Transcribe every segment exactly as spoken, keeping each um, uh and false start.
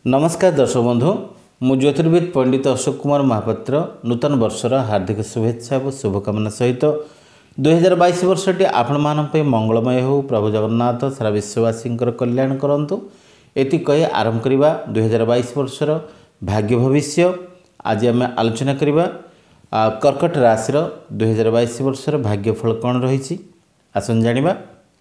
नमस्कार दर्शक बंधु मु ज्योतिर्विद पंडित अशोक कुमार महापात्र नूतन वर्षर हार्दिक शुभेच्छा और शुभकामना सहित दुई हजार बैश वर्षटी आपण मान मंगलमय हो। प्रभु जगन्नाथ सारा विश्ववासी कल्याण करंतु एति कही आरंभ करवा दुई हजार बैश वर्षर भाग्य भविष्य। आज आम आलोचना करवा कर्कट राशि दुई हजार बैश वर्षर भाग्यफल कौन रही। आसन जानिबा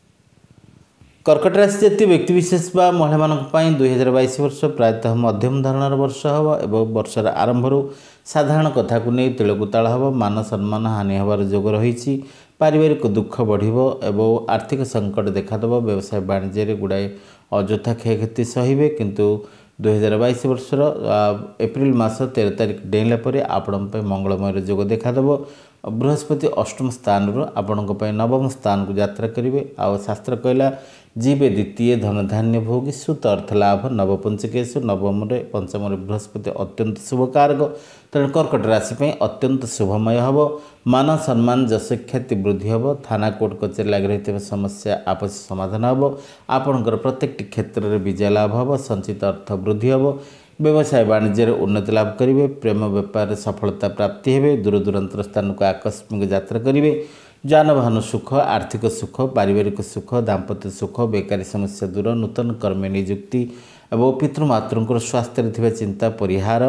कर्कट राशि जातीय व्यक्तिविशेष बा महिला मानी दुई हजार बैश वर्ष प्रायतः मध्यम धरणर वर्ष हम एवं वर्षर आरंभ साधारण कथा को नहीं तिलकुताल हम मान सम्मान हानि हबार जोग रही। पारिवारिक दुख बढ़िबो एवं आर्थिक संकट देखादेव। व्यवसाय वाणिज्य गुड़ाए अଯଥା क्षयक्षति सहे किंतु दुई हजार बैश वर्षर एप्रिल मास तेरह तारिख डेला पर आपण मंगलमय जोग देखादेव। बृहस्पति अष्टम स्थान रू आपण नवम स्थान को यात्रा करेंगे। आ शास्त्र कहला जीवे द्वितीय धन धान्य भोगी सुत अर्थ लाभ नवपंचकेशु नवम पंचम बृहस्पति अत्यंत शुभ कारक। तेणु कर्कट राशि अत्यंत शुभमय हम। मान सम्मान जश ख्याति वृद्धि हम। थाना कोर्ट कचेरी लगी रही समस्या आपसी समाधान हम। आपणकर प्रत्येक क्षेत्र में विजय लाभ हम। संचित अर्थ वृद्धि हम। व्यवसाय वाणिज्य उन्नति लाभ करेंगे। प्रेम व्यापार सफलता प्राप्ति हे। दूर दूरांतर स्थान को आकस्मिक यात्रा करेंगे। जानवाहन सुख आर्थिक सुख पारिवारिक सुख दाम्पत्य सुख बेकारी समस्या दूर नूतन कर्म नियुक्ति एवं पितृमातृ स्वास्थ्य थी चिंता परिहार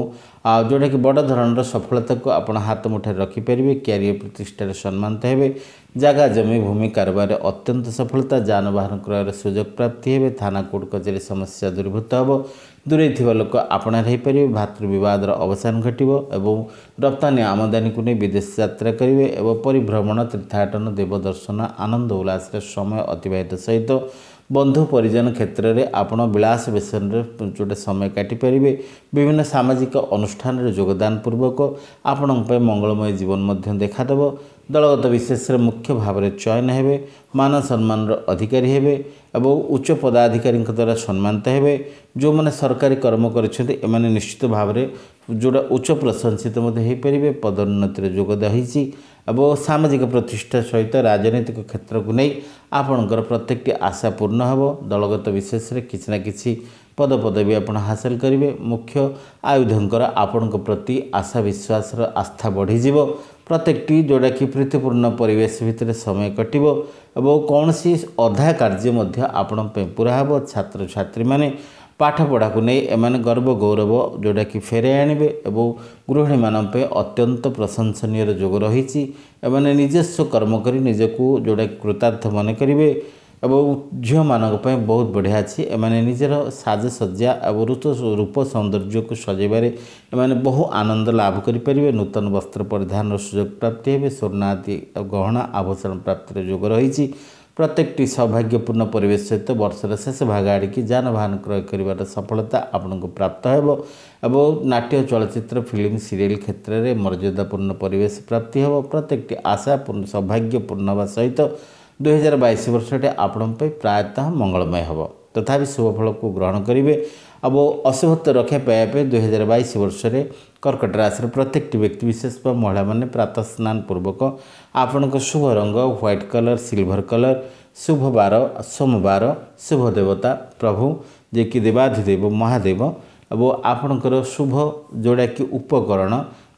एवं जोटा कि बड़ धरणर सफलता को आप हाथ मुठार रखिपारे। क्यारियर प्रतिष्ठार सम्मानित हे। जगह जमी भूमि कारोबार अत्यंत सफलता जानवाहन क्रयर सुजोग प्राप्ति हे। थाना कोर्ट कचेरी समस्या दूरीभूत हम। दूरे थी लोक आपणार हो पारे। भातृविवादर अवसान घटव एवं रप्तानी आमदानी को नहीं विदेश यात्रा करेंगे एवं परिभ्रमण तीर्थाटन देवदर्शन आनंद उल्लास समय अतिवाहित सहित बंधु परिजन क्षेत्र में आपण विलास बेसन जोटे समय काटिपारे। विभिन्न सामाजिक अनुष्ठान योगदान पूर्वक आपण मंगलमय जीवन मध्य देखादेव। दलगत विशेष मुख्य भाव में चयन हे। मान सम्मान अधिकारी हे एवं उच्च पदाधिकारी द्वारा सम्मानित हे। जो मैंने सरकारी कर्म कर निश्चित भाव में जोड़ा उच्च प्रशंसित हो पारे। पदोन्नति जोग रही एवं सामाजिक प्रतिष्ठा सहित राजनैतिक क्षेत्र को नहीं आपणकर प्रत्येक आशा पूर्ण हम। दलगत विशेष किसी ना कि पद पदवी आप हासिल करेंगे। मुख्य आयुधंकर आपण प्रति आशा विश्वास आस्था बढ़ीज। प्रत्येक जोड़ा कि प्रीतिपूर्ण परिवेश भितर समय कटव एवं कौन सी अधा कार्य आपण पूरा हम। छात्र छात्री माने पाठ पढ़ा को नहीं एमाने गर्व गौरव जोड़ा कि फेरे आणवे एवं गृहिणी मान अत्यंत प्रशंसनीय जोग रही। एमाने निजस्व कर्म करी निजको जोड़ा कृतार्थ मन करेंगे एवं झील मानक बहुत बढ़िया अच्छी। एमाने निजर साजसज्जा और ऋतु रूप सौंदर्य को सजेबारे एमाने बहु आनंद लाभ करेंगे। नूतन वस्त्र परिधान सुजोग प्राप्ति हे। स्वर्ण आदि गहना आभूषण प्राप्तिर जोग रही। प्रत्येक सौभाग्यपूर्ण परिवेश सहित वर्षर शेष भाग आड़िकी जानवाहन क्रय कर सफलता आपको प्राप्त हो। नाट्य चलचित्र फिल्म सीरियल क्षेत्र में मर्यादापूर्ण परिवेश प्राप्ति हो। प्रत्येक आशा पूर्ण सौभाग्यपूर्ण हवा सहित दुई हजार बैश वर्षटे आपण प्रायतः मंगलमय हम। तथापि शुभफल को ग्रहण करेंगे। अब अशुभत्व रक्षा पाइबा दुई हजार बैश वर्ष कर्कट राशि प्रत्येक व्यक्तिविशेष महिला माने प्रातः स्नान पूर्वक आपण शुभ रंग व्हाइट कलर सिल्वर कलर शुभ बार सोमवार शुभ देवता प्रभु जे कि देवाधिदेव महादेव एवं आपणकर शुभ जोड़ा कि उपकरण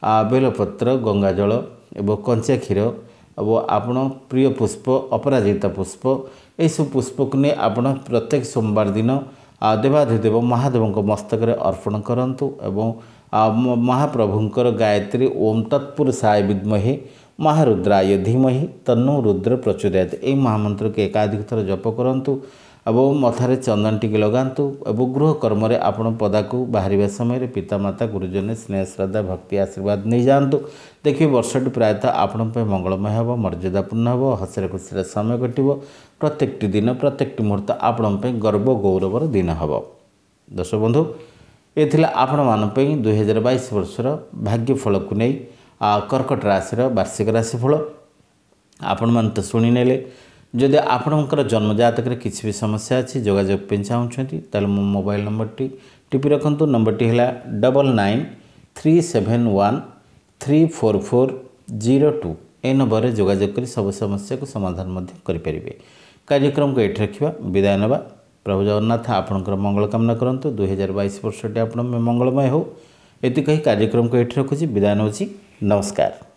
बेलपत्र गंगाजल एवं कंचा क्षीर एवं आपण प्रिय पुष्प अपराजिता पुष्प यह सब पुष्प को नहीं आपण प्रत्येक सोमवार दिन देवाधिदेव महादेव मस्तक अर्पण करंतु एवं महाप्रभुंकर गायत्री ओम तत्पुरुषाय विद्महे महारुद्राय धीमहि तन्नो रुद्र प्रचोदयात् यह महामंत्र के एकाधिक थर जप करंतु एवं मथारे चंदन टिके लगातु एवं गृह कर्म आपण पदा को बाहर समय पितामाता गुरुजन स्नेह श्रद्धा भक्ति आशीर्वाद नहीं जातु। देखिए वर्षटी प्रायतः आपण मंगलमय हम मर्यादापूर्ण हम। हसरे खुशी समय कटव। प्रत्येक दिन प्रत्येक मुहूर्त आपण गर्व गौरवर दिन हम। दर्शक बंधु ये आपण मान दुई हजार बैश वर्षर भाग्यफल को नहीं कर्कट राशि वार्षिक राशिफल आपण मान तो शुणी ने। जदि आपणकर जन्मजातक किसी भी समस्या अच्छी जोगाजोग पे चाहते तेल मो मोबाइल नंबर टी टिपि रखु। नंबर टी है double nine three seven one three four four zero two ए नंबर जोगाजोग कर सब समस्या को समाधान करें। कार्यक्रम को ये रखा विदाय नवा। प्रभु जगन्नाथ आपणकर मंगल कामना करंतु दुई हजार बैश वर्षटी आप मंगलमय हो। ये कही कार्यक्रम को ये रखुच्छी विदाय नौची नमस्कार।